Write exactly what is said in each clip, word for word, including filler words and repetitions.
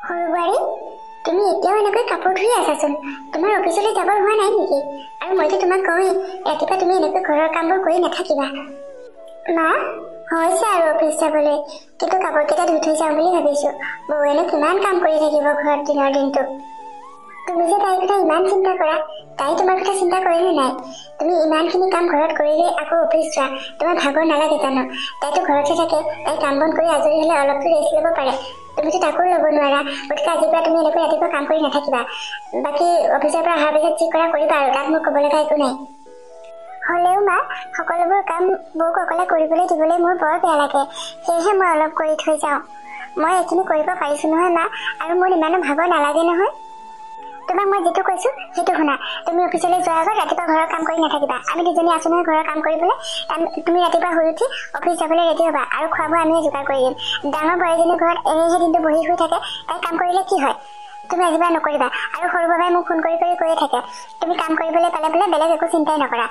সৰু বোৱাৰী, তুমি এতিয়াও এনেকৈ কাপোৰ ধুই আছাচোন। তোমাৰ অফিচলৈ যাব হোৱা নাই নেকি? আৰু মইতো তোমাক কওঁৱেই, ৰাতিপুৱা তুমি এনেকৈ ঘৰৰ কামবোৰ কৰি নাথাকিবা। মা, হৈছে আৰু অফিচ যাবলৈ, কিন্তু কাপোৰকেইটা ধুই থৈ যাওঁ বুলি ভাবিছোঁ। বৌৱেনো কিমান কাম কৰি থাকিব ঘৰত দিনৰ দিনটো। তুমি যে তাইৰ কথা ইমান চিন্তা কৰা, তাই তোমাৰ কথা চিন্তা কৰেনে নাই? তুমি ইমানখিনি কাম ঘৰত কৰিলে আকৌ অফিচ যোৱা, তোমাৰ ভাগৰ নালাগে জানো? তাইতো ঘৰতে থাকে, তাই কাম বন কৰি আজৰি হ'লে অলপতো ৰেষ্ট ল'ব পাৰে। তুমিতো তাকো ল'ব নোৱাৰা, গতিকে আজিৰ পৰা তুমি এনেকৈ ৰাতিপুৱা কাম কৰি নাথাকিবা। বাকী অফিচৰ পৰা অহাৰ পিছত যি কৰা কৰিবা আৰু, তাত মোক ক'ব লগা একো নাই। হ'লেও মা, সকলোবোৰ কাম বৌক অকলে কৰিবলৈ দিবলৈ মোৰ বৰ বেয়া লাগে, সেয়েহে মই অলপ কৰি থৈ যাওঁ। মই এইখিনি কৰিব পাৰিছোঁ নহয় মা, আৰু মোৰ ইমানো ভাগৰ নালাগে নহয়। তোমাক মই যিটো কৈছোঁ সেইটো শুনা। তুমি অফিচলৈ যোৱাৰ আগত ৰাতিপুৱা ঘৰৰ কাম কৰি নাথাকিবা। আমি দুজনী আছোঁ নহয় ঘৰৰ কাম কৰিবলৈ। তুমি ৰাতিপুৱা শুই উঠি অফিচ যাবলৈ ৰেডি হ'বা, আৰু খোৱা বোৱা আমিয়ে যোগাৰ কৰি দিম। ডাঙৰ বোৱাৰীজনী ঘৰত এনেহে দিনটো বহি শুই থাকে, তাই কাম কৰিলে কি হয়? তুমি আজিৰ পৰা নকৰিবা। আৰু সৰু বাবাই মোক ফোন কৰি কৰি কৈয়ে থাকে, তুমি কাম কৰিবলৈ পালে বোলে বেলেগ একো চিন্তাই নকৰা।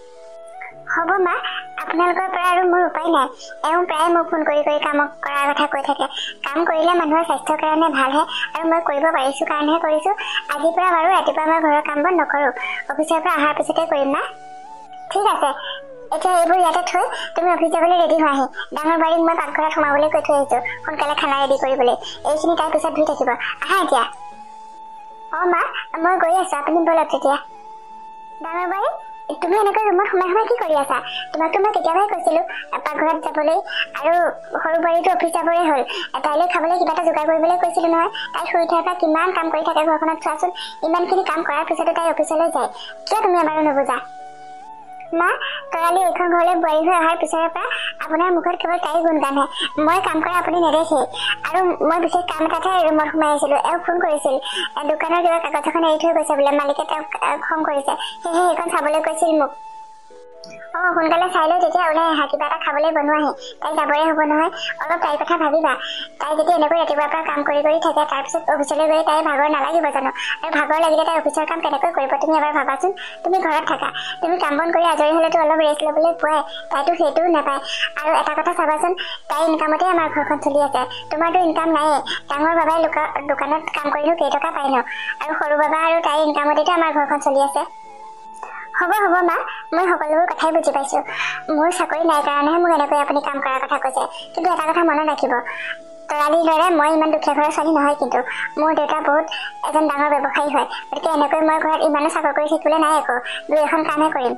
হ'ব মা, আপোনালোকৰ পৰা আৰু মোৰ উপায় নাই। এওঁ প্ৰায় মোক ফোন কৰি কৰি কাম কৰাৰ কথা কৈ থাকে। কাম কৰিলে মানুহৰ স্বাস্থ্যৰ কাৰণে ভালহে, আৰু মই কৰিব পাৰিছোঁ কাৰণেহে কৰিছোঁ। আজিৰ পৰা বাৰু ৰাতিপুৱা মই ঘৰৰ কাম বন নকৰোঁ, অফিচৰ পৰা অহাৰ পিছতে কৰিম না। ঠিক আছে, এতিয়া এইবোৰ ইয়াতে থৈ তুমি অফিচ যাবলৈ ৰেডি হোৱাহি। ডাঙৰ বাৰীক মই পাকঘৰত সোমাবলৈ কৈ থৈ আহিছোঁ, সোনকালে খানা ৰেডি কৰিবলৈ। এইখিনি তাৰ পিছত ধুই থাকিব। আহা এতিয়া। অঁ মা, মই গৈ আছোঁ, আপুনি বলক তেতিয়া। ডাঙৰ বাৰী, তুমি এনেকৈ ৰুমত সোমাই সোমাই কি কৰি আছা? তোমাকতো মই কেতিয়াবাই কৈছিলোঁ পাকঘৰত যাবলৈ, আৰু সৰু বোৱাৰীটো অফিচ যাবৰে হ'ল। তাইলৈ খাবলৈ কিবা এটা যোগাৰ কৰিবলৈ কৈছিলোঁ নহয়। তাই শুই উঠাৰ পৰা কিমান কাম কৰি থাকে ঘৰখনত চোৱাচোন। ইমানখিনি কাম কৰাৰ পিছতো তাই অফিচলৈ যায়, কিয় তুমি এবাৰো নুবুজা? মা, তৰালি এইখন ঘৰলৈ বোৱাৰী হৈ অহাৰ পিছৰে পৰা আপোনাৰ মুখত কেৱল তাইৰ গুণগানহে। মই কাম কৰা আপুনি নেদেখেই। আৰু মই বিশেষ কাম এটাতহে ৰুমত সোমাই আহিছিলোঁ। এওঁ ফোন কৰিছিল, দোকানৰ কিবা কাগজ এখন এৰি থৈ গৈছে বোলে, মালিকে তেওঁক খং কৰিছে, সেয়েহে সেইখন চাবলৈ কৈছিল মোক। অঁ, সোনকালে চাই লৈ তেতিয়া ওলাই আহা, কিবা এটা খাবলৈ বনোৱাহি। তাই যাবৰে হ'ব নহয়, অলপ তাইৰ কথা ভাবিবা। তাই যদি এনেকৈ ৰাতিপুৱাৰ পৰা কাম কৰি কৰি থাকে, তাৰপিছত অফিচলৈ গৈ তাইৰ ভাগৰ নালাগিব জানো? আৰু ভাগৰ লাগিলে তাই অফিচৰ কাম কেনেকৈ কৰিব তুমি এবাৰ ভাবাচোন। তুমি ঘৰত থাকা, তুমি কাম বন কৰি আজৰি হ'লেতো অলপ ৰেষ্ট ল'বলৈ পোৱাই, তাইতো সেইটোও নাপায়। আৰু এটা কথা চাবাচোন, তাইৰ ইনকামতে আমাৰ ঘৰখন চলি আছে, তোমাৰতো ইনকাম নায়েই। ডাঙৰ বাবাই দোকানত কাম কৰিনো কেইটকা পায় ন? আৰু সৰু বাবা আৰু তাইৰ ইনকামতেতো আমাৰ ঘৰখন চলি আছে। হ'ব হ'ব মা, মই সকলোবোৰ কথাই বুজি পাইছোঁ। মোৰ চাকৰি নাই কাৰণেহে মোক এনেকৈ আপুনি কাম কৰাৰ কথা কৈছে। কিন্তু এটা কথা মনত ৰাখিব, তৰালিৰ দৰে মই ইমান দুখীয়া ঘৰৰ ছোৱালী নহয়, কিন্তু মোৰ দেউতা বহুত এজন ডাঙৰ ব্যৱসায়ী হয়। গতিকে এনেকৈ মই ঘৰত ইমানো চাকৰি কৰি থাকিবলৈ নাই একো, দুই এখন কামহে কৰিম।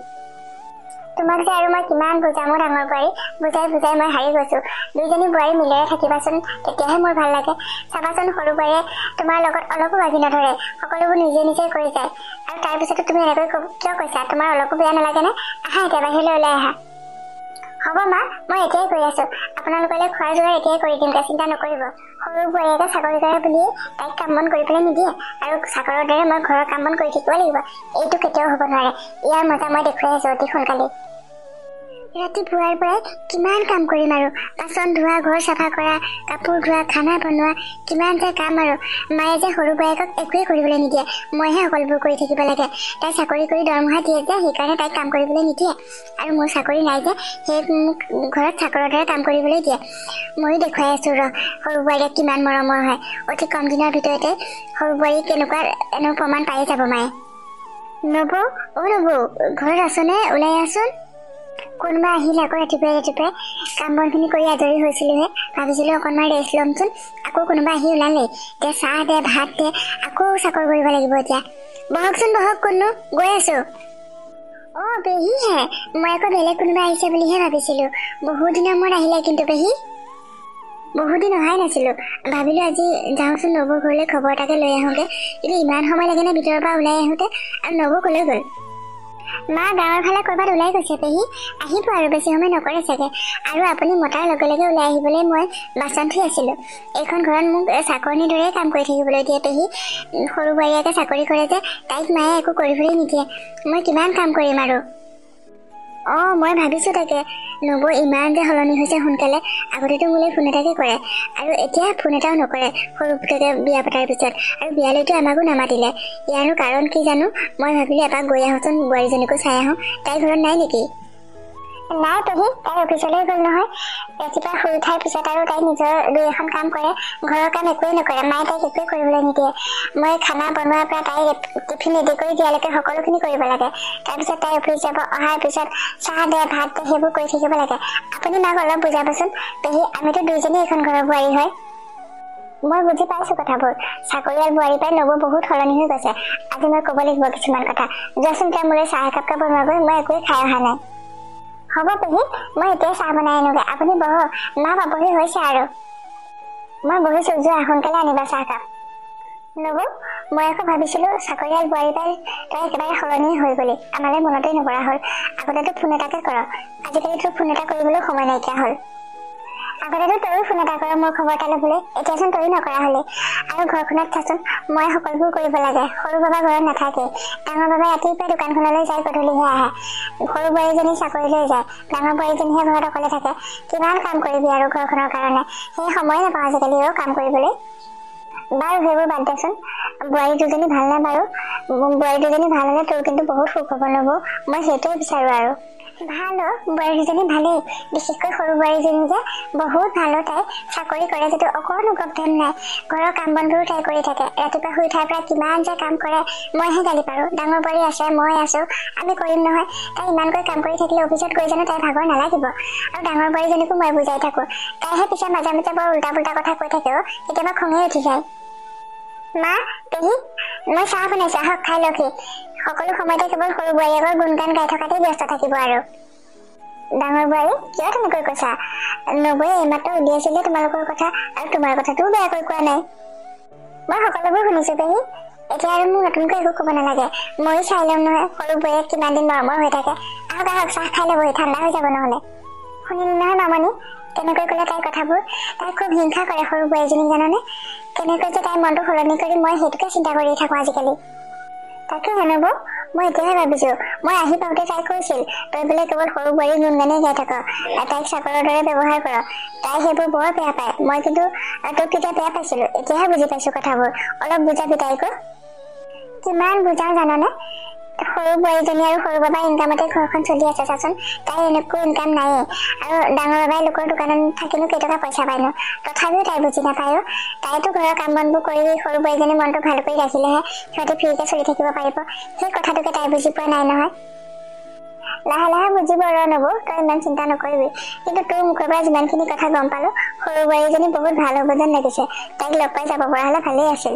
তোমাক যে আৰু মই কিমান বুজাম মোৰ ডাঙৰ বোৱাৰী, বুজাই বুজাই মই হাৰি গৈছোঁ। দুইজনী বোৱাৰী মিলেৰে থাকিবাচোন, তেতিয়াহে মোৰ ভাল লাগে। চাবাচোন সৰু বোৱাৰীয়ে তোমাৰ লগত অলপো বাজি নধৰে, সকলোবোৰ নিজে নিজে কৰি যায়। আৰু তাৰপিছতো তুমি এনেকৈ কিয় কৈছা? তোমাৰ অলপো বেয়া নালাগেনে? আহা এতিয়া বাহিৰলৈ ওলাই আহা। হ'ব মা, মই এতিয়াই গৈ আছোঁ। আপোনালোকলৈ খোৱাৰ যোগাৰ এতিয়াই কৰি দিম, চিন্তা নকৰিব। সৰু বোৱাৰীয়েকে চাকৰি কৰে বুলিয়ে তাইক কাম বন কৰিবলৈ নিদিয়ে, আৰু চাকৰৰ দৰে মই ঘৰৰ কাম বন কৰি থাকিব লাগিব, এইটো কেতিয়াও হ'ব নোৱাৰে। ইয়াৰ মজা মই দেখুৱাই আছোঁ অতি সোনকালে। ৰাতিপুৱাৰ পৰাই কিমান কাম কৰিম আৰু, বাচন ধোৱা, ঘৰ চাফা কৰা, কাপোৰ ধোৱা, খানা বনোৱা, কিমান যে কাম আৰু। মায়ে যে সৰু বোৱাৰীয়েকক একোৱেই কৰিবলৈ নিদিয়ে, মইহে সকলোবোৰ কৰি থাকিব লাগে। তাই চাকৰি কৰি দৰমহা দিয়ে যে, সেইকাৰণে তাইক কাম কৰিবলৈ নিদিয়ে। আৰু মোৰ চাকৰি নাই যে, সেই মোক ঘৰত চাকৰৰ দৰে কাম কৰিবলৈ দিয়ে। ময়ো দেখুৱাই আছোঁ ৰ, সৰু বোৱাৰীয়ে কিমান মৰমৰ হয়। অতি কম দিনৰ ভিতৰতে সৰু বোৱাৰী কেনেকুৱা এনে প্ৰমাণ পায়ে যাব মায়ে। নবৌ, অ' নবৌ, ঘৰত আছনে? ওলাই আছোন। কোনোবা আহিলে আকৌ ৰাতিপুৱাই ৰাতিপুৱাই কাম বনখিনি কৰি আজৰি হৈছিলোহে, ভাবিছিলোঁ অকণমান ৰেষ্ট ল'মচোন, আকৌ কোনোবা আহি ওলালেই। এতিয়া চাহ দে, ভাত দে, আকৌ চাকৰি কৰিব লাগিব এতিয়া। বহকচোন বহক, কোনো গৈ আছোঁ। অঁ পেহীহে, মই আকৌ বেলেগ কোনোবা আহিছে বুলিহে ভাবিছিলোঁ। বহু দিনৰ মূৰত আহিলে কিন্তু পেহী। বহুত দিন অহাই নাছিলোঁ, ভাবিলোঁ আজি যাওঁচোন নবৌৰ ঘৰলৈ খবৰ এটাকে লৈ আহোঁগৈ। কিন্তু ইমান সময় লাগেনে ভিতৰৰ পৰা ওলাই আহোঁতে? আৰু নবৌ ক'লৈ গ'ল? মা গাঁৱৰ ফালে ক'ৰবাত ওলাই গৈছে পেহী, আহিব আৰু বেছি সময় নকৰে চাগে। আৰু আপুনি মতাৰ লগে লগে ওলাই আহিবলৈ মই বাচন ধুই আছিলোঁ। এইখন ঘৰত মোক চাকৰিৰ দৰে কাম কৰি থাকিবলৈ দিয়ে পেহী। সৰু বোৱাৰীয়েকে চাকৰি কৰে যে, তাইক মায়ে একো কৰিবলৈ নিদিয়ে। মই কিমান কাম কৰিম আৰু। অঁ মই ভাবিছোঁ তাকে, নবৌ ইমান যে সলনি হৈছে সোনকালে। আগতেতো মোলৈ ফোন এটাকে কৰে, আৰু এতিয়া ফোন এটাও নকৰে সৰু পুতেকে বিয়া পতাৰ পিছত। আৰু বিয়ালৈতো আমাকো নামাতিলে, ইয়াৰো কাৰণ কি জানো। মই ভাবিলোঁ এপাক গৈ আহোঁচোন, বোৱাৰীজনীকো চাই আহোঁ। তাই ঘৰত নাই নেকি? নাই পেহী, তাই অফিচলৈ গ'ল নহয়। ৰাতিপুৱা শুই উঠাৰ পিছত আৰু তাই নিজৰ দুই এখন কাম কৰে, ঘৰৰ কাম একোৱেই নকৰে। মায়ে তাইক একোৱেই কৰিবলৈ নিদিয়ে। মই খানা বনোৱাৰ পৰা তাই টিফিন ৰেডি কৰি দিয়ালৈকে সকলোখিনি কৰিব লাগে। তাৰপিছত তাই অফিচ যাব, অহাৰ পিছত চাহ দে, ভাত দে, সেইবোৰ কৰি থাকিব লাগে। আপুনি মাক অলপ বুজাবচোন পেহী, আমিতো দুইজনী এখন ঘৰৰ বোৱাৰী হয়। মই বুজি পাইছো কথাবোৰ। চাকৰিয়াল বোৱাৰী পাই নবৌ বহুত সলনি হৈ গৈছে। আজি মই ক'ব লাগিব কিছুমান কথা। যোৱাচোন তেওঁ মোলৈ চাহ একাপকে বনোৱাগৈ, মই একোৱেই খাই অহা নাই। হ'ব পেহী, মই এতিয়াই চাহ বনাই আনোগে, আপুনি বহক। মা পাবহি হৈছে আৰু। মই বহিছো, যোৱা সোনকালে আনিবা চাহকাপ। নবৌ, মই আকৌ ভাবিছিলো চাকৰিয়াল বোৱাৰী পাই তই একেবাৰে সলনি হৈ গলি, আমালৈ মনতেই নপৰা হ'ল। আগতেতো ফোন এটাকে কৰ, আজিকালি তোৰ ফোন এটা কৰিবলৈ সময় নাইকিয়া হ'ল। আগতেতো তয়ো ফোন এটা কৰ মোৰ খবৰ এটা ল'বলৈ, এতিয়াচোন তয়ো নকৰা হলি। আৰু ঘৰখনত চাচোন মই সকলোবোৰ কৰিব লাগে। সৰু বাবা ঘৰত নাথাকে, ডাঙৰ বাবাই ৰাতিপুৱাই দোকানখনলৈ যায়, গধূলিহে আহে। সৰু বোৱাৰীজনী চাকৰিলৈ যায়, ডাঙৰ বোৱাৰীজনীহে ঘৰত অকলে থাকে। কিমান কাম কৰিবি আৰু ঘৰখনৰ কাৰণে, সেই সময়ে নাপাওঁ আজিকালি আৰু কাম কৰিবলৈ। বাৰু সেইবোৰ বাদ দেচোন, বোৱাৰী দুজনী ভাল নে বাৰু? বোৱাৰী দুজনী ভাল হলে তোৰ কিন্তু বহুত সুখ হ'ব নবৌ, মই সেইটোৱে বিচাৰো আৰু। ভাল অ, বোৱাৰী দুজনী ভালেই, বিশেষকৈ সৰু বোৱাৰীজনী যে বহুত ভালো। তাই চাকৰি কৰে যদিও অকণো গভধন নাই। ঘৰৰ কাম বনবোৰো তাই কৰি থাকে। ৰাতিপুৱা শুই উঠাৰ পৰা কিমান যে কাম কৰে, মইহে গালি পাৰো। ডাঙৰ বোৱাৰী আছে, মই আছো, আমি কৰিম নহয়। তাই ইমানকৈ কাম কৰি থাকিলে অফিচত গৈ জানো তাই ভাগৰ নালাগিব? আৰু ডাঙৰ বোৱাৰীজনীকো মই বুজাই থাকো, তাইহে পিছে মাজে মাজে বৰ উল্টা পুল্টা কথা কৈ থাকেও, কেতিয়াবা খঙে উঠি যায়। মা, পেহী, মই চাহ বনাইছো, আহক খাই লওকহি। সকলো সময়তে কেৱল সৰু বোৱাৰীয়েকৰ গুণগান গাই থকাতেই ব্যস্ত থাকিব আৰু। ডাঙৰ বোৱাৰী, কিয় তেনেকৈ কৈছা? নবৌয়ে এইমাত্ৰ উলিয়াইছিলে তোমালোকৰ কথা, আৰু তোমাৰ কথাটোও বেয়াকৈ কোৱা নাই। মই সকলোবোৰ শুনিছো পেহী, এতিয়া আৰু মোক নতুনকৈ একো ক'ব নালাগে। ময়ো চাই ল'ম নহয় সৰু বোৱাৰীয়েক কিমান দিন মৰমৰ হৈ থাকে। আহক আহক, চাহ খাই ল'বহি, ঠাণ্ডা হৈ যাব নহ'লে। শুনিলি নহয় মামনি, কেনেকৈ ক'লে তাইৰ কথাবোৰ? তাই খুব হিংসা কৰে সৰু বোৱাৰীজনীক, জানানে? কেনেকৈ যে তাইৰ মনটো সলনি কৰি মই সেইটোকে চিন্তা কৰি থাকো আজিকালি। তাকে জানাব, মই এতিয়াহে ভাবিছো। মই আহি পাওঁতে তাই কৈছিল, তই বোলে কেৱল সৰু বোৱাৰী গুণগানেই গাই থাক, তাইক চাকৰৰ দৰে ব্যৱহাৰ কৰ। তাই সেইবোৰ বৰ বেয়া পায়। মই কিন্তু তোক তেতিয়া বেয়া পাইছিলো, এতিয়াহে বুজি পাইছো কথাবোৰ। অলপ বুজাবি তাইকো। কিমান বুজাও জানানে? সৰু বোৱাৰীজনী আৰু সৰু বাবাই ইনকামতে ঘৰখন চলি আছে চাচোন। তাই এনেকৈ ইনকাম নায়েই, আৰু ডাঙৰ বাবাই লোকৰ দোকানত থাকিনো কেইটকা পইচা পায়নো। তথাপিও তাই বুজি নাপায়। তাইতো ঘৰৰ কাম বনবোৰ কৰি সৰু বোৱাৰীজনী মনটো ভাল কৰি ৰাখিলেহে সিহঁতে ফ্ৰীকে চলি থাকিব পাৰিব। সেই কথাটোকে তাই বুজি পোৱা নাই নহয়। লাহে লাহে বুজিব ৰ নবৌ, তই ইমান চিন্তা নকৰিবি। কিন্তু তোৰ মুখৰ পৰা যিমানখিনি কথা গম পালো, সৰু বোৱাৰীজনী বহুত ভাল হ'ব যেন লাগিছে। তাইক লগ পাই যাব পৰা হলে ভালেই আছিল।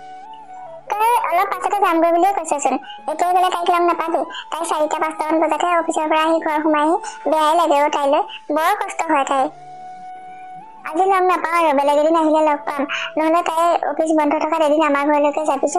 তই অলপ পাছতে যামগৈ বুলিয়ে কৈছেচোন, এতিয়া গ'লে তাইক লগ নাপাবি। তাই চাৰিটা পাঁচটামান বজাতহে অফিচৰ পৰা আহি ঘৰ সোমাইহি। বেয়াই লাগে অ তাইলৈ, বৰ কষ্ট হয় তাইৰ। আজি লগ নাপাওঁ আৰু, বেলেগ এদিন আহিলে লগ পাম। নহলে তাই অফিচ বন্ধ থকাত এদিন আমাৰ ঘৰলৈকে যাবিচোন।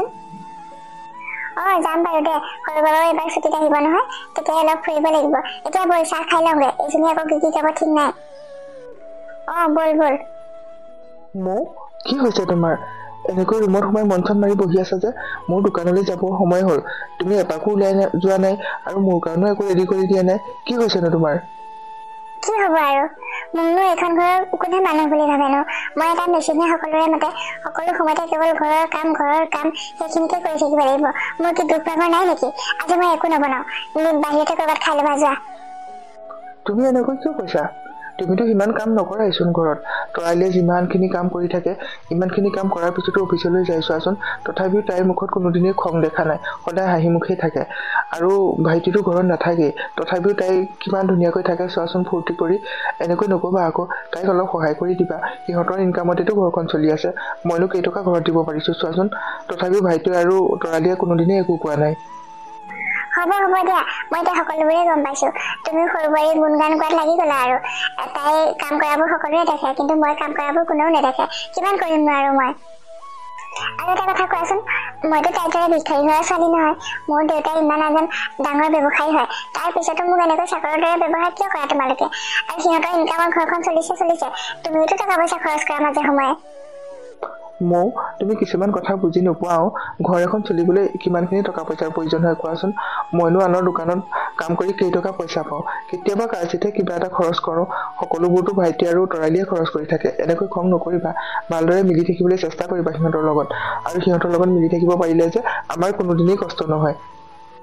অ যাম বাৰু দে, সৰু বাবাও এবাৰ ছুটীত আহিব নহয়, তেতিয়াই অলপ ফুৰিব লাগিব। এতিয়া বল চাহ খাই লওঁগে, এইজনী আকৌ কি কি যাব ঠিক নাই। অ বল বল। মৌ, কি হৈছে তোমাৰ? এনেকৈ ৰুমত সোমাই মন চন মাৰি বহি আছা যে? মোৰ দোকানলৈ যাবৰ সময় হ'ল, তুমি এপাকো ওলাই যোৱা নাই, আৰু মোৰ কাৰণেও একো ৰেডি কৰি দিয়া নাই। কি হৈছেনো তোমাৰ? কি হব আৰু, মোকনো এইখন ঘৰৰ কোনে মানুহ বুলি ভাবেনো? মই এটা মেচিনে সকলোৰে মতে সকলো সময়তে কেৱল ঘৰৰ কাম ঘৰৰ কাম সেইখিনিকে কৰি থাকিব লাগিব। মোৰ কি দুখ ভাগৰ নাই নেকি? আজি মই একো নবনাও, বাহিৰতে কৰবাত খাই ল'বা যোৱা। তুমি এনেকৈ কিয় কৈছা? তুমিতো সিমান কাম নকৰাইচোন ঘৰত। তৰালিয়ে যিমানখিনি কাম কৰি থাকে, ইমানখিনি কাম কৰাৰ পিছতো অফিচলৈ যাই চোৱাচোন। তথাপিও তাইৰ মুখত কোনোদিনেই খং দেখা নাই, সদায় হাঁহি মুখেই থাকে। আৰু ভাইটিটো ঘৰত নাথাকেই, তথাপিও তাই কিমান ধুনীয়াকৈ থাকে চোৱাচোন, ফূৰ্তি কৰি। এনেকৈ নকবা আকৌ, তাইক অলপ সহায় কৰি দিবা। সিহঁতৰ ইনকামতেতো ঘৰখন চলি আছে। মইনো কেইটকা ঘৰত দিব পাৰিছো চোৱাচোন। তথাপিও ভাইটি আৰু তৰালিয়ে কোনোদিনেই একো কোৱা নাই। হ'ব হ'ব দিয়া, মই এতিয়া সকলোবোৰে গম পাইছো। তুমি সৰু বোৱাৰী গুণগান গোৱাত লাগি গলা আৰু। তাই কাম কৰাবোৰ সকলোৱে দেখে, কিন্তু মই কাম কৰাবোৰ কোনেও নেদেখে। কিমান কৰিমনো আৰু মই। আৰু এটা কথা কোৱাচোন, মইতো তাইৰ দৰে ভিক্ষাৰী হোৱা ছোৱালী নহয়। মোৰ দেউতাই ইমান এজন ডাঙৰ ব্যৱসায়ী হয়, তাৰ পিছতো মোক এনেকৈ চাকৰৰ দৰে ব্যৱহাৰ কিয় কৰা তোমালোকে? আৰু সিহঁতৰ ইনকামৰ ঘৰখন চলিছে চলিছে, তুমিওতো টকা পইচা খৰচ কৰা মাজে সময়ে। মৌ, তুমি কিছুমান কথা বুজি নোপোৱাও। ঘৰ এখন চলিবলৈ কিমানখিনি টকা পইচাৰ প্ৰয়োজন হয় কোৱাচোন। মইনো আনৰ দোকানত কাম কৰি কেইটকা পইচা পাওঁ, কেতিয়াবা কাৰ্চিতে কিবা এটা খৰচ কৰোঁ। সকলোবোৰতো ভাইটি আৰু তৰালিয়ে খৰচ কৰি থাকে। এনেকৈ খং নকৰিবা, ভালদৰে মিলি থাকিবলৈ চেষ্টা কৰিবা সিহঁতৰ লগত। আৰু সিহঁতৰ লগত মিলি থাকিব পাৰিলে যে আমাৰ কোনোদিনেই কষ্ট নহয়।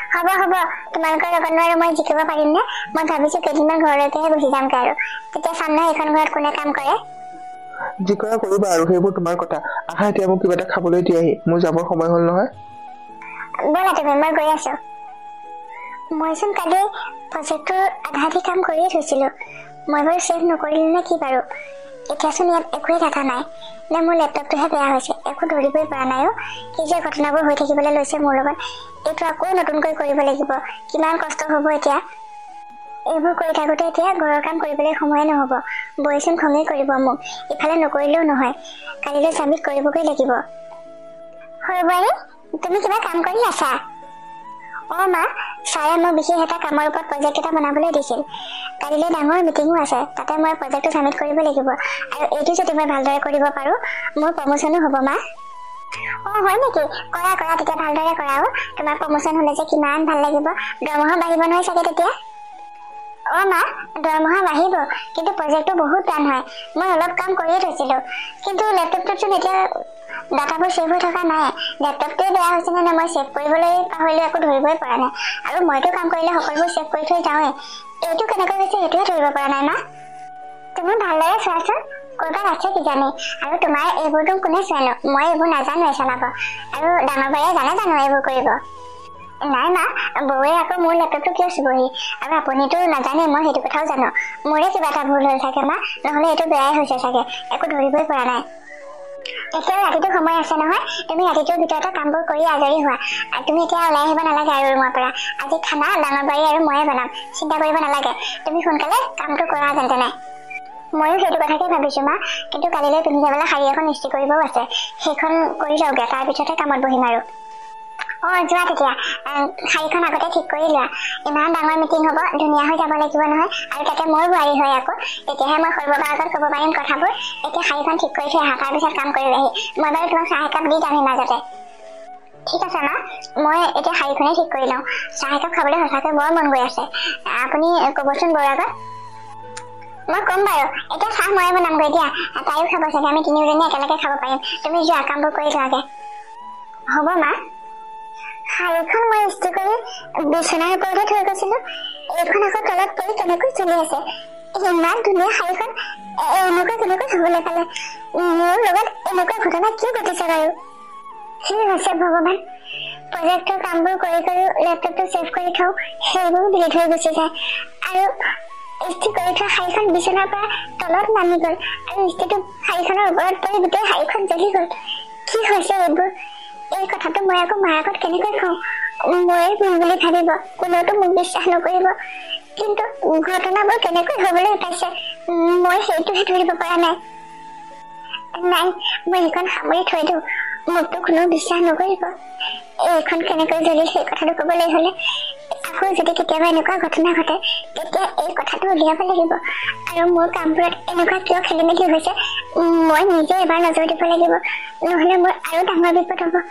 হ'ব হ'ব তোমালোকৰ লগত আৰু মই জিকিব পাৰিম নে মই ভাবিছো কেইদিনমান ঘৰলৈকেহে গুচি যামগৈ আৰু তেতিয়া চাম নহয় এইখন ঘৰত কোনে কাম কৰে যি কৰা কৰিবা আৰু সেইবোৰ তোমাৰ কথা আহা এতিয়া মোক কিবা এটা খাবলৈ দিয়াহি মোৰ যাবৰ সময় হ'ল নহয় ব'লা তুমি মই গৈ আছো মইচোন কালি প্ৰজেক্টৰ আধা আধি কাম কৰিয়ে থৈছিলোঁ মই বাৰু ছেভ নকৰিলোঁ নে কি বাৰু এতিয়াচোন ইয়াত একোৱে ডাটা নাই নে মোৰ লেপটপটোহে বেয়া হৈছে একো ধৰিবই পৰা নাই অ' কি যে ঘটনাবোৰ হৈ থাকিবলৈ লৈছে মোৰ লগত এইটো আকৌ নতুনকৈ কৰিব লাগিব কিমান কষ্ট হ'ব এতিয়া এইবোৰ কৰি থাকোঁতে এতিয়া ঘৰৰ কাম কৰিবলৈ সময় নহ'ব বৈচোন খঙেই কৰিব মোক ইফালে নকৰিলেও নহয় কালিলৈ ছাবমিট কৰিবগৈ লাগিব হয় বোৱাৰী তুমি কিবা কাম কৰি আছা অ' মা ছাৰে মোক বিশেষ এটা কামৰ ওপৰত প্ৰজেক্ট এটা বনাবলৈ দিছিল কালিলৈ ডাঙৰ মিটিঙো আছে তাতে মই প্ৰজেক্টটো ছাবমিট কৰিব লাগিব আৰু এইটো যদি মই ভালদৰে কৰিব পাৰোঁ মোৰ প্ৰমোশ্যনো হ'ব মা অ' হয় নেকি কৰা কৰা তেতিয়া ভালদৰে কৰা অ' তোমাৰ প্ৰমোশ্যন হ'লে যে কিমান ভাল লাগিব দৰমহা বাঢ়িব নহয় চাগে তেতিয়া অ' মা দৰমহা বাঢ়িব কিন্তু প্ৰজেক্টটো বহুত টান হয় মই অলপ কাম কৰিয়ে থৈছিলোঁ কিন্তু লেপটপটোতচোন এতিয়া ডাটাবোৰ ছেভ হৈ থকা নাই লেপটপটোৱে বেয়া হৈছে নে মই ছেভ কৰিবলৈ পাহৰিলোঁ একো ধৰিবই পৰা নাই আৰু মইতো কাম কৰিলে সকলোবোৰ ছেভ কৰি থৈ যাওঁৱেই এইটো কেনেকৈ হৈছে সেইটোৱে ধৰিব পৰা নাই মা তুমি ভালদৰে চোৱাচোন ক'ৰবাত আছে কিজানি আৰু তোমাৰ এইবোৰতো কোনে চোৱানো মই এইবোৰ নাজানোৱে চলাব আৰু ডাঙৰ বাইয়ে জানে জানো এইবোৰ কৰিব নাই মা বৌৱে আকৌ মোৰ লেপটপটো কিয় চুবহি আৰু আপুনিতো নাজানে মই সেইটো কথাও জানো মোৰে কিবা এটা ভুল হ'ল চাগে মা নহ'লে এইটো বেয়াই হৈছে চাগে একো ধৰিবই পৰা নাই এতিয়াও ৰাতিটো সময় আছে নহয় তুমি ৰাতিটোৰ ভিতৰতে কামবোৰ কৰি আজৰি হোৱা আৰু তুমি এতিয়া ওলাই আহিব নালাগে আৰু ৰুমৰ পৰা আজি খানা ডাঙৰ বাৰী আৰু ময়ে বনাম চিন্তা কৰিব নালাগে তুমি সোনকালে কামটো কৰা যেন তেনে ময়ো সেইটো কথাকে ভাবিছোঁ মা কিন্তু কালিলৈ পিন্ধি যাবলৈ শাৰী এখন ইস্ত্ৰি কৰিবও আছে সেইখন কৰি লওঁগৈ তাৰপিছতে কামত বহিম আৰু অ' যোৱা তেতিয়া শাৰীখন আগতে ঠিক কৰি লোৱা ইমান ডাঙৰ মিটিং হ'ব ধুনীয়া হৈ যাব লাগিব নহয় আৰু তাতে মোৰ বোৱাৰী হয় আকৌ তেতিয়াহে মই সৰ্বৰ আগত ক'ব পাৰিম কথাবোৰ এতিয়া শাৰীখন ঠিক কৰি থৈ আহা তাৰপিছত কাম কৰি আহি মই বাৰু তোমাক চাহ একাপ দি যামহি মাজতে ঠিক আছে মা মই এতিয়া শাৰীখনেই ঠিক কৰি লওঁ চাহ একাপ খাবলৈ সঁচাকৈ বৰ মন গৈ আছে আপুনি ক'বচোন বৌৰ আগত মই ক'ম বাৰু এতিয়া চাহ ময়ে বনামগৈ দিয়া তাইও খাব চাগে আমি তিনিওজনী একেলগে খাব পাৰিম তুমি যোৱা কামবোৰ কৰি যোৱাগৈ হ'ব মা শাৰীখন মই ইস্ত্ৰি কৰি বিচনাৰ ওপৰতে থৈ গৈছিলোঁ এইখন আকৌ তলত পৰি কেনেকৈ চলি আছে ইমান ধুনীয়া শাৰীখন এনেকৈ কেনেকৈ থ'বলৈ পালে মোৰ লগত এনেকুৱা ঘটনা কিয় ঘটিছে বাৰু কি হৈছে ভগৱান প্ৰজেক্টৰ কামবোৰ কৰি কৰি লেপটপটো ছেভ কৰি থওঁ সেইবোৰ ডিলিট হৈ গুচি যায় আৰু ইস্ত্ৰি কৰি থোৱা শাৰীখন বিচনাৰ পৰা তলত নামি গ'ল আৰু ইস্ত্ৰিটো শাৰীখনৰ ওপৰত পৰি গোটেই শাৰীখন জ্বলি গ'ল কি হৈছে এইবোৰ এই কথাটো মই আকৌ মাৰ আগত কেনেকৈ কওঁ ময়ে ভুল বুলি ভাবিব কোনেওতো মোক বিশ্বাস নকৰিব কিন্তু ঘটনাবোৰ কেনেকৈ হ'বলৈ পাইছে মই সেইটোহে ধৰিব পৰা নাই নাই মই এইখন সামৰি থৈ দিওঁ মোকতো কোনেও বিশ্বাস নকৰিব এইখন কেনেকৈ জ্বলি সেই কথাটো ক'বলৈ হ'লে আকৌ যদি কেতিয়াবা এনেকুৱা ঘটনা ঘটে তেতিয়া এই কথাটো উলিয়াব লাগিব আৰু মোৰ কামবোৰত এনেকুৱা কিয় খেলি মেলি হৈছে মই নিজে এবাৰ নজৰ দিব লাগিব নহ'লে মোৰ আৰু ডাঙৰ বিপদ হ'ব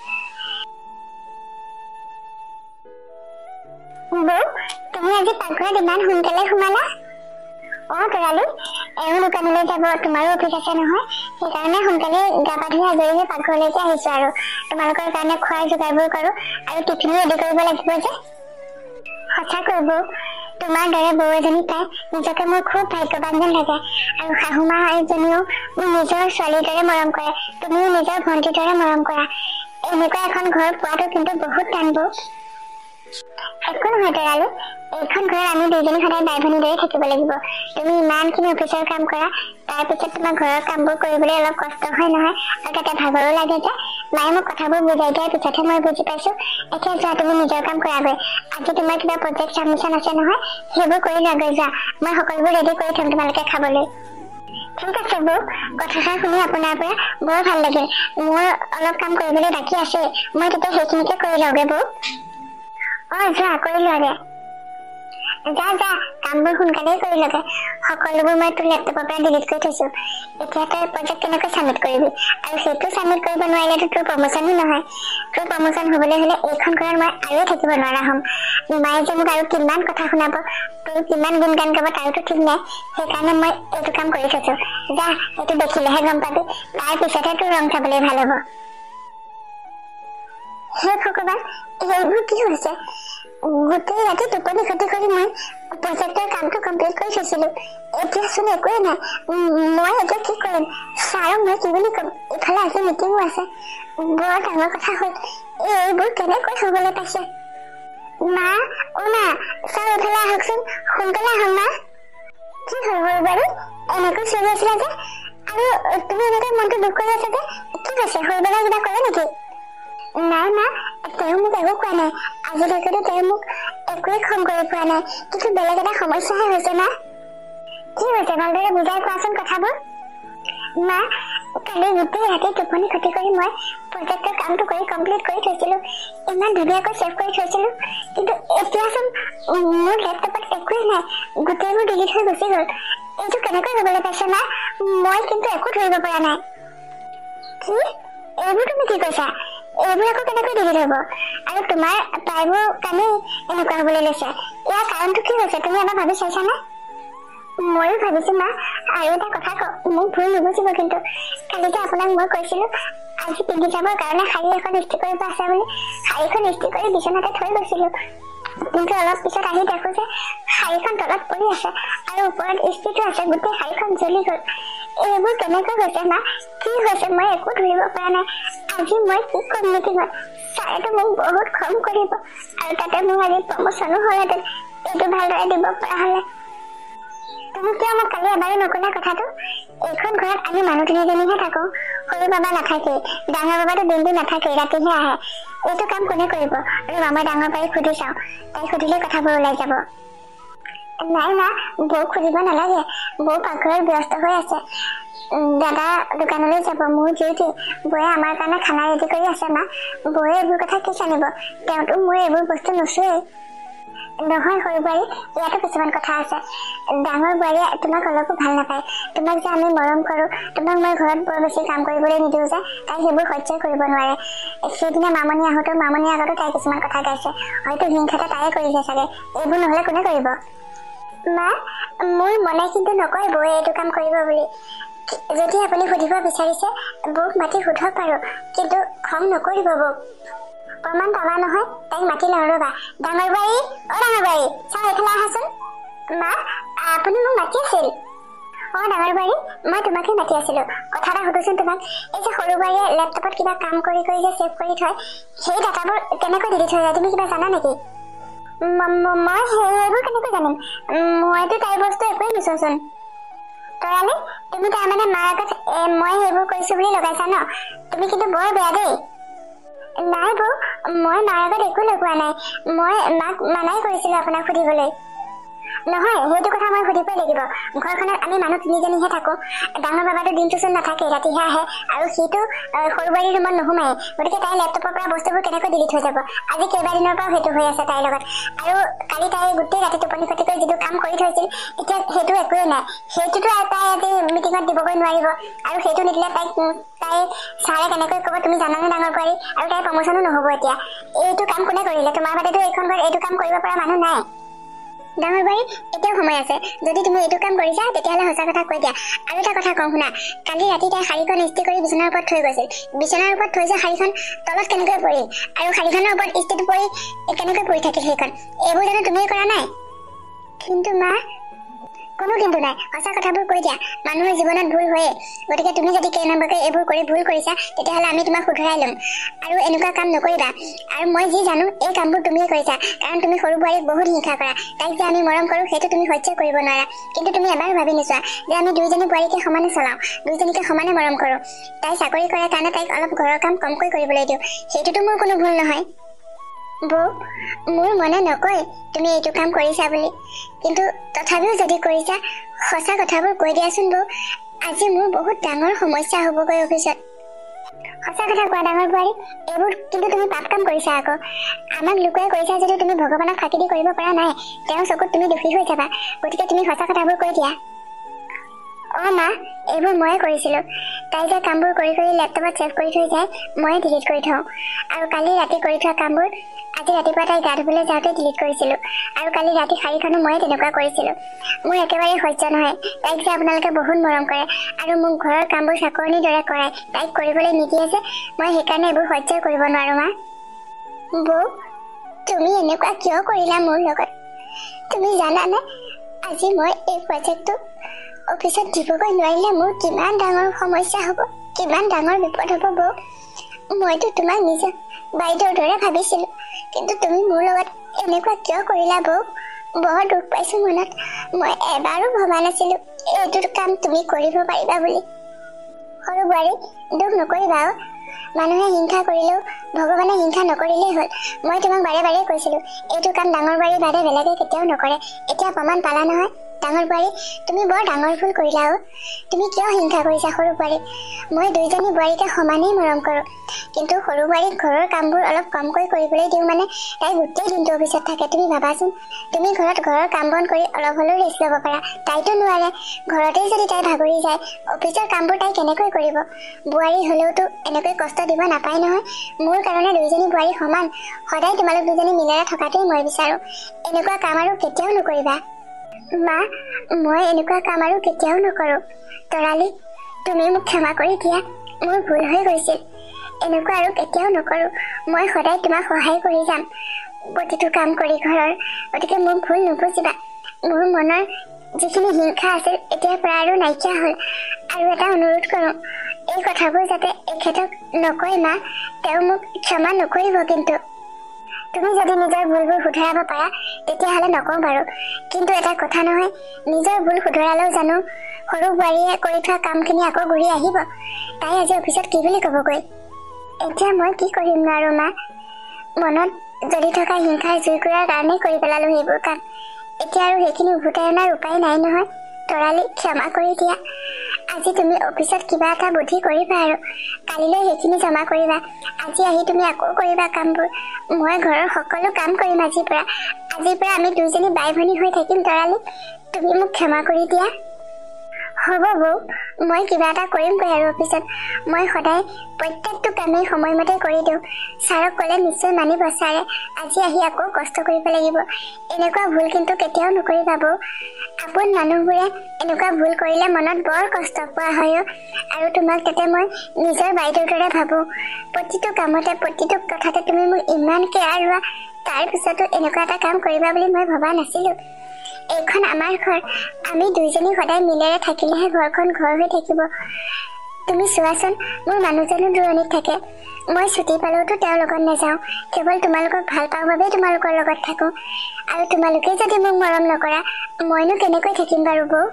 বৌ তুমি আজি পাকঘৰত ইমান সোনকালে সোমালা অ' তৰালি এওঁ দোকানলৈ যাব তোমাৰো অফিচ আছে নহয় সেইকাৰণে সোনকালে গা পা ধুই আজৰি হৈ পাকঘৰলৈকে আহিছোঁ আৰু তোমালোকৰ কাৰণে খোৱাৰ যোগাৰবোৰ কৰোঁ আৰু টিফিনো ৰেডি কৰিব লাগিব যে সঁচাকৈ বৌ তোমাৰ দৰে বৌ এজনী পাই নিজকে মোৰ খুব ভাগ্যৱান যেন লাগে আৰু শাহু মা এজনীও মোৰ নিজৰ ছোৱালীৰ দৰে মৰম কৰে তুমিও নিজৰ ভণ্টিৰ দৰে মৰম কৰা এনেকুৱা এখন ঘৰ পোৱাটো কিন্তু বহুত টান বৌ একো নহয় তৰালি এইখন ঘৰত আমি দুইজনী সদায় বাই ভনীৰ দৰে থাকিব লাগিব তুমি ইমানখিনি অফিচৰ কাম কৰা তাৰপিছত তোমাৰ ঘৰৰ কামবোৰ কৰিবলৈ অলপ কষ্ট হয় নহয় আৰু তাতে ভাগৰো লাগে যে মায়ে মোক কথাবোৰ বুজাই দিয়াৰ পিছতহে মই বুজি পাইছোঁ এতিয়া যোৱা তুমি নিজৰ কাম কৰাগৈ আজি তোমাৰ কিবা প্ৰজেক্ট ছাবমিশ্যন আছে নহয় সেইবোৰ কৰি লোৱাগৈ যোৱা মই সকলোবোৰ ৰেডি কৰি থ'ম তোমালোকে খাবলৈ ঠিক আছে বৌ কথাষাৰ শুনি আপোনাৰ পৰা বৰ ভাল লাগিল মোৰ অলপ কাম কৰিবলৈ বাকী আছে মই তেতিয়া সেইখিনিকে কৰি লওঁগৈ বৌ অ' যোৱা কৰি লোৱাগৈ যা যা কামবোৰ সোনকালেই কৰি লগে সকলোবোৰ মই তোৰ লেপটপৰ পৰা ডিলিট কৰি থৈছোঁ এতিয়া তই প্ৰজেক্ট কেনেকৈ ছাবমিট কৰিবি আৰু সেইটো ছাবমিট কৰিব নোৱাৰিলেতো তোৰ প্ৰমোশ্যনো নহয় তোৰ প্ৰমোশ্যন হ'বলৈ হ'লে এইখন ঘৰত মই আৰু থাকিব নোৱাৰা হ'ম মায়ে যে মোক আৰু কিমান কথা শুনাব তোৰ কিমান গুণগান গাব তাৰোতো ঠিক নাই সেইকাৰণে মই এইটো কাম কৰি থৈছোঁ যা এইটো দেখিলেহে গম পাবি তাৰ পিছতহে তোৰ ৰং চাবলৈ ভাল হ'ব হে ভগৱান, এইবোৰ কি হৈছে? গোটেই ৰাতি টোপনি ক্ষতি কৰি মই প্ৰজেক্টৰ কামটো কমপ্লিট কৰি থৈছিলো। এতিয়া চোন একোৱে নাই। মই এতিয়া কি কৰিম? ছাৰক মই কি বুলি কম? ইফালে আজি মিটিঙো আছে। বৰ ডাঙৰ কথা হ'ল। এইবোৰ কেনেকৈ হবলৈ পাইছে? মা, অ মা, ছাৰ এইফালে আহকচোন, সোনকালে আহক মা। কি হ'ল বাৰু? এনেকৈ চিঞৰি আছিলা যে, আৰু তুমি এনেকৈ মনটো দুখ কৰি আছা যে, কি কৈছে? সৰুবেলা কিবা ক'লে নেকি? নাই মা, তেওঁ মোক একো কোৱা নাই। আজিলৈকেতো তেওঁ মোক একোৱে খং কৰি পোৱা নাই, কিন্তু বেলেগ এটা সমস্যাহে হৈছে মা। কি হৈছে ভালদৰে বুজাই কোৱাচোন কথাবোৰ। মা, কালি গোটেই ৰাতি টোপনি ক্ষতি কৰি মই প্ৰজেক্টৰ কামটো কৰি কমপ্লিট কৰি থৈছিলো, ইমান ধুনীয়াকৈ ছেভ কৰি থৈছিলো, কিন্তু এতিয়াচোন মোৰ লেপটপত একোৱেই নাই, গোটেইবোৰ ডিলিট হৈ গুচি গ'ল। এইটো কেনেকৈ হ'বলৈ পাইছে মা? মই কিন্তু একো ধৰিব পৰা নাই। কি? এইবোৰ তুমি কি কৈছা? এইবোৰ আকৌ কেনেকৈ ডিলিট হ'ব? আৰু তোমাৰ প্ৰায়বোৰ কামেই এনেকুৱা হ'বলৈ লৈছে। ইয়াৰ কাৰণটো কি হৈছে তুমি এবাৰ ভাবি চাইছানে? ময়ো ভাবিছো মা। আৰু এটা কথা কওঁ, মোক ভুল নুবুজিব কিন্তু, কালি যে আপোনাক মই কৈছিলো আজি পিন্ধি যাবৰ কাৰণে শাৰী এখন ইস্ত্ৰি কৰিব আছে বুলি, শাৰীখন ইস্ত্ৰি কৰি বিচনাতে থৈ গৈছিলো, কিন্তু অলপ পিছত আহি দেখো যে শাৰীখন তলত পৰি আছে আৰু ওপৰত ইস্ত্ৰিটো আছে। গোটেই শাৰীখন জ্বলি গ'ল। এইবোৰ কেনেকৈ হৈছে মা? কি হৈছে মই একো ধৰিব পৰা নাই। আজি মই কি কৰিম নেকি? মই ছাৰেতো মোক বহুত খং কৰিব, আৰু তাতে মোক আজি প্ৰমোচনো হ'লহেঁতেন এইটো ভালদৰে দিব পৰা হ'লে। তুমি কিয় মোক কালি এবাৰো নকলা কথাটো? এইখন ঘৰত আমি মানুহ তিনিজনীহে থাকো। সৰু বাবা নাথাকেই, ডাঙৰ বাবাতো দিনটো নাথাকেই, ৰাতিহে আহে। এইটো কাম কোনে কৰিব? আৰু মই ডাঙৰ বাৰীক সুধি চাওঁ, তাইক সুধিলে কথাবোৰ ওলাই যাব। নাই মা, বৌক সুধিব নালাগে। বৌ পাকঘৰত ব্যস্ত হৈ আছে। দাদা দোকানলৈ যাব, মোৰ ডিউটি। বৌয়ে আমাৰ কাৰণে খানা ৰেডি কৰি আছে মা। বৌয়ে এইবোৰ কথা কি জানিব? তেওঁতো মোৰ এইবোৰ বস্তু নুচুৱেই। নহয় সৰু বোৱাৰী, ইয়াতো কিছুমান কথা আছে। ডাঙৰ বোৱাৰীয়ে তোমাক অলপো ভাল নাপায়। তোমাক যে আমি মৰম কৰো, তোমাক মই ঘৰত বৰ বেছি কাম কৰিবলৈ নিদিওঁ যে, তাই সেইবোৰ সহ্য কৰিব নোৱাৰে। সেইদিনা মামনি আহোঁতেও মামনিৰ আগতো তাই কিছুমান কথা গাইছে। হয়তো হিংসাতে তাইয়ে কৰিছে চাগে। এইবোৰ নহলে কোনে কৰিব? মা, মোৰ মনে কিন্তু নকয় বৌয়ে এইটো কাম কৰিব বুলি। যদি আপুনি সুধিব বিচাৰিছে বৌক মাতি সোধক পাৰো, কিন্তু খং নকৰিব বৌক। প্ৰমাণ পাবা নহয়, তাইক মাতি লওঁ ৰবা। ডাঙৰ বাৰী, অ ডাঙৰ বাৰী, চাওঁ এইফালে আহাচোন। মা, আপুনি মোক মাতি আছিল? অ ডাঙৰ বাৰী, মই তোমাকে মাতি আছিলো। কথা এটা সুধোচোন তোমাক। এই যে সৰু বাৰীয়ে লেপটপত কিবা কাম কৰি কৰি যে ছেভ কৰি থয়, সেই ডাটাবোৰ কেনেকৈ ডিলিট হৈ যায় তুমি কিবা জানা নেকি? মই সেইবোৰ কেনেকৈ জানিম? মইতো তাইৰ বস্তু একোৱেই নুচোচোন। তৰালি, তুমি তাৰমানে মাৰ আগত মই সেইবোৰ কৰিছো বুলি লগাইছা ন? তুমি কিন্তু বৰ বেয়া দেই। নাই বৌ, মই মাৰ আগত একো লগোৱা নাই। মই মাক মানাই কৰিছিলো আপোনাক সুধিবলৈ। নহয়, সেইটো কথা মই সুধিবই লাগিব। ঘৰখনত আমি মানুহ তিনিজনীহে থাকো। ডাঙৰ বাবাতো দিনটো চোন নাথাকে, ৰাতিহে আহে, আৰু সিটো সৰু বাৰীৰ ৰুমত নোসোমায়। গতিকে তাইৰ লেপটপৰ পৰা বস্তুবোৰ কেনেকৈ ডিলিট হৈ যাব? আজি কেইবাদিনৰ পৰাও সেইটো হৈ আছে তাইৰ লগত। আৰু কালি তাই গোটেই ৰাতি টোপনি ক্ষতি কৰি যিটো কাম কৰি থৈছিল, এতিয়া সেইটো একোৱেই নাই। সেইটোতো তাই আজি মিটিঙত দিবগৈ নোৱাৰিব, আৰু সেইটো নিদিলে তাইক তাই ছাৰে কেনেকৈ ক'ব তুমি জানানে ডাঙৰ বোৱাৰী? আৰু তাইৰ প্ৰমোচনো নহ'ব এতিয়া। এইটো কাম কোনে কৰিলে? তোমাৰ বাদেতো এইখন ঘৰত এইটো কাম কৰিব পৰা মানুহ নাই। ডাঙৰ বাৰী, এতিয়াও সময় আছে। যদি তুমি এইটো কাম কৰিছা তেতিয়াহ'লে সঁচা কথা কৈ দিয়া। আৰু এটা কথা কওঁ শুনা, কালি ৰাতি তাই শাৰীখন ইস্ত্ৰি কৰি বিচনাৰ ওপৰত থৈ গৈছিল। বিচনাৰ ওপৰত থৈ যে শাৰীখন তলত কেনেকৈ পৰিল, আৰু শাৰীখনৰ ওপৰত ইস্ত্ৰিটো পৰি কেনেকৈ পৰি থাকিল সেইখন, এইবোৰ জানো তুমিয়ে কৰা নাই? কিন্তু মা, কোনো কিন্তু নাই, সঁচা কথাবোৰ কৈ দিয়া। মানুহৰ জীৱনত ভুল হয়ে, গতিকে তুমি যদি কেইনম্বৰকৈ এইবোৰ কৰি ভুল কৰিছা তেতিয়াহ'লে আমি তোমাক শুধৰাই ল'ম, আৰু এনেকুৱা কাম নকৰিবা। আৰু মই যি জানো এই কামবোৰ তুমিয়ে কৰিছা, কাৰণ তুমি সৰু বোৱাৰীক বহুত হিংসা কৰা। তাইক যে আমি মৰম কৰোঁ সেইটো তুমি সহ্য কৰিব নোৱাৰা, কিন্তু তুমি এবাৰো ভাবি নোচোৱা যে আমি দুইজনী বোৱাৰীকে সমানে চলাওঁ, দুইজনীকে সমানে মৰম কৰোঁ। তাই চাকৰি কৰে কাৰণে তাইক অলপ ঘৰৰ কাম কমকৈ কৰিবলৈ দিওঁ, সেইটোতো মোৰ কোনো ভুল নহয়। বৌ, মোৰ মনে নকয় তুমি এইটো কাম কৰিছা বুলি, কিন্তু তথাপিও যদি কৰিছা সঁচা কথাবোৰ কৈ দিয়াচোন বৌ। আজি মোৰ বহুত ডাঙৰ সমস্যা হ'বগৈ অফিচত। সঁচা কথা কোৱা ডাঙৰ বোৱাৰী, এইবোৰ কিন্তু তুমি পাপ কাম কৰিছা আকৌ। আমাক লুকুৱাই কৰিছা যদি তুমি ভগৱানক ফাঁকি দি কৰিব পৰা নাই, তেওঁৰ চকুত তুমি দোষী হৈ যাবা। গতিকে তুমি সঁচা কথাবোৰ কৈ দিয়া। অ মা, এইবোৰ ময়ে কৰিছিলো। তাই যে কামবোৰ কৰি কৰি লেপটপত ছেভ কৰি থৈ যায়, ময়ে ডিলিট কৰি থওঁ। আৰু কালি ৰাতি কৰি থোৱা কামবোৰ আজি ৰাতিপুৱা তাই গা ধুবলৈ যাওঁতে ডিলিট কৰিছিলো। আৰু কালি ৰাতি শাৰীখনো ময়ে তেনেকুৱা কৰিছিলো। মোৰ একেবাৰে সহ্য নহয়, তাইক যে আপোনালোকে বহুত মৰম কৰে, আৰু মোক ঘৰৰ কামবোৰ চাকৰিৰ দৰে কৰাই তাইক কৰিবলৈ নিদিয়ে যে, মই সেইকাৰণে এইবোৰ সহ্য কৰিব নোৱাৰো মা। বৌ তুমি এনেকুৱা কিয় কৰিলা মোৰ লগত তুমি জানানে আজি মই এই প্ৰজেক্টটো অফিচত দিবগৈ নোৱাৰিলে মোৰ কিমান ডাঙৰ সমস্যা হ'ব কিমান ডাঙৰ বিপদ হ'ব বৌ মইতো তোমাক নিজৰ বাইদেউৰ দৰে ভাবিছিলোঁ কিন্তু তুমি মোৰ লগত এনেকুৱা কিয় কৰিলা বৌ বৰ দুখ পাইছোঁ মনত মই এবাৰো ভবা নাছিলোঁ এইটো কাম তুমি কৰিব পাৰিবা বুলি সৰু বোৱাৰী দুখ নকৰিবা মানুহে হিংসা কৰিলেও ভগৱানে হিংসা নকৰিলেই হ'ল মই তোমাক বাৰে বাৰে কৈছিলোঁ এইটো কাম ডাঙৰ বোৱাৰীৰ বাদে বেলেগে কেতিয়াও নকৰে এতিয়া প্ৰমাণ পালা নহয় ডাঙৰ বোৱাৰী তুমি বৰ ডাঙৰ ভুল কৰিলা অ তুমি কিয় হিংসা কৰিছা সৰু বোৱাৰী মই দুইজনী বোৱাৰীকে সমানেই মৰম কৰোঁ কিন্তু সৰু বোৱাৰীক ঘৰৰ কামবোৰ অলপ কমকৈ কৰিবলৈ দিওঁ মানে তাই গোটেই দিনটো অফিচত থাকে তুমি ভাবাচোন তুমি ঘৰত ঘৰৰ কাম বন কৰি অলপ হ'লেও ৰেষ্ট ল'ব পাৰা তাইতো নোৱাৰে ঘৰতেই যদি তাই ভাগৰি যায় অফিচৰ কামবোৰ তাই কেনেকৈ কৰিব বোৱাৰী হ'লেওতো এনেকৈ কষ্ট দিব নাপায় নহয় মোৰ কাৰণে দুইজনী বোৱাৰী সমান সদায় তোমালোক দুজনী মিলাই থকাটোৱেই মই বিচাৰোঁ এনেকুৱা কাম আৰু কেতিয়াও নকৰিবা মা মই এনেকুৱা কাম আৰু কেতিয়াও নকৰোঁ তৰালি তুমি মোক ক্ষমা কৰি দিয়া মোৰ ভুল হৈ গৈছিল এনেকুৱা আৰু কেতিয়াও নকৰোঁ মই সদায় তোমাক সহায় কৰি যাম প্ৰতিটো কাম কৰি ঘৰৰ গতিকে মোক ভুল নুবুজিবা মোৰ মনৰ যিখিনি হিংসা আছিল এতিয়াৰ পৰা আৰু নাইকিয়া হ'ল আৰু এটা অনুৰোধ কৰোঁ এই কথাবোৰ যাতে এখেতক নকয় মা তেওঁ মোক ক্ষমা নকৰিব কিন্তু তুমি যদি নিজৰ ভুলবোৰ শুধৰাব পাৰা তেতিয়াহ'লে নকওঁ বাৰু কিন্তু এটা কথা নহয় নিজৰ ভুল শুধৰালেও জানো সৰু বোৱাৰীয়ে কৰি থোৱা কামখিনি আকৌ ঘূৰি আহিব তাই আজি অফিচত কি বুলি ক'বগৈ এতিয়া মই কি কৰিম ন আৰু মা মনত জ্বলি থকা হিংসাৰ জুইকুৰাৰ কাৰণেই কৰি পেলালোঁ সেইবোৰ কাম এতিয়া আৰু সেইখিনি উভতাই অনাৰ উপায় নাই নহয় তৰালি ক্ষমা কৰি দিয়া আজি তুমি অফিচত কিবা এটা বুদ্ধি কৰিবা আৰু কালিলৈ সেইখিনি জমা কৰিবা আজি আহি তুমি আকৌ কৰিবা কামবোৰ মই ঘৰৰ সকলো কাম কৰিম আজিৰ পৰা আজিৰ পৰা আমি দুইজনী বাই ভনী হৈ থাকিম তৰালি তুমি মোক ক্ষমা কৰি দিয়া হ'ব বৌ মই কিবা এটা কৰিমগৈ আৰু অফিচত মই সদায় প্ৰত্যেকটো কামেই সময়মতে কৰি দিওঁ ছাৰক ক'লে নিশ্চয় মানিব ছাৰে আজি আহি আকৌ কষ্ট কৰিব লাগিব এনেকুৱা ভুল কিন্তু কেতিয়াও নকৰিবা বৌ আপোন মানুহবোৰে এনেকুৱা ভুল কৰিলে মনত বৰ কষ্ট পোৱা হয় আৰু তোমাক তাতে মই নিজৰ বাইদেউৰ দৰে ভাবোঁ প্ৰতিটো কামতে প্ৰতিটো কথাতে তুমি মোক ইমান কেয়াৰ লোৱা তাৰপিছতো এনেকুৱা এটা কাম কৰিবা বুলি মই ভবা নাছিলোঁ এইখন আমাৰ ঘৰ আমি দুইজনী সদায় মিলেৰে থাকিলেহে ঘৰখন ঘৰ হৈ থাকিব তুমি চোৱাচোন মোৰ মানুহজনো দূৰণিত থাকে মই ছুটি পালেওতো তেওঁৰ লগত নাযাওঁ কেৱল তোমালোকক ভাল পাওঁ বাবেই তোমালোকৰ লগত থাকোঁ আৰু তোমালোকে যদি মোক মৰম নকৰা মইনো কেনেকৈ থাকিম বাৰু বৌ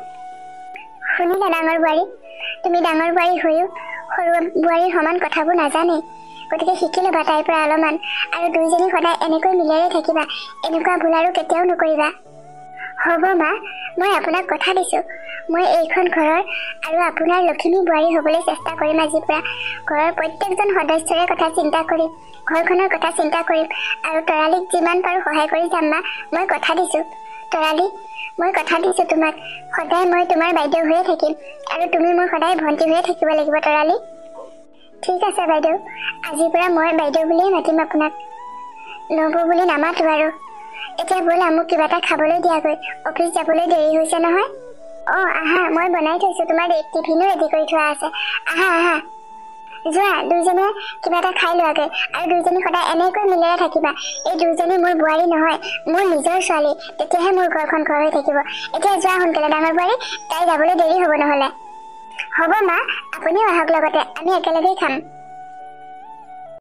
শুনিলা ডাঙৰ বোৱাৰী তুমি ডাঙৰ বোৱাৰী হৈও সৰু বোৱাৰীৰ সমান কথাবোৰ নাজানেই গতিকে শিকি ল'বা তাইৰ পৰা অলপমান আৰু দুইজনী সদায় এনেকৈ মিলেৰে থাকিবা এনেকুৱা ভুল আৰু কেতিয়াও নকৰিবা হ'ব মা মই আপোনাক কথা দিছোঁ মই এইখন ঘৰৰ আৰু আপোনাৰ লখিমী বোৱাৰী হ'বলৈ চেষ্টা কৰিম আজিৰ পৰা ঘৰৰ প্ৰত্যেকজন সদস্যৰে কথা চিন্তা কৰিম ঘৰখনৰ কথা চিন্তা কৰিম আৰু তৰালীক যিমান পাৰোঁ সহায় কৰি যাম মা মই কথা দিছোঁ তৰালী মই কথা দিছোঁ তোমাক সদায় মই তোমাৰ বাইদেউ হৈয়ে থাকিম আৰু তুমি মোৰ সদায় ভণ্টি হৈয়ে থাকিব লাগিব তৰালী ঠিক আছে বাইদেউ আজিৰ পৰা মই বাইদেউ বুলিয়েই মাতিম আপোনাক নবৌ বুলি নামাতো আৰু এতিয়া ব'লা মোক কিবা এটা খাবলৈ দিয়াগৈ অফিচ যাবলৈ দেৰি হৈছে নহয় অঁ আহা মই বনাই থৈছোঁ তোমাৰ টিফিনো ৰেডি কৰি থোৱা আছে আহা আহা যোৱা দুইজনীয়ে কিবা এটা খাই লোৱাগৈ আৰু দুইজনী সদায় এনেকৈ মিলেৰে থাকিবা এই দুইজনী মোৰ বোৱাৰী নহয় মোৰ নিজৰ ছোৱালী তেতিয়াহে মোৰ ঘৰখন ঘৰ হৈ থাকিব এতিয়া যোৱা সোনকালে ডাঙৰ বোৱাৰী তাই যাবলৈ দেৰি হ'ব নহ'লে হ'ব মা আপুনিও আহক লগতে আমি একেলগেই খাম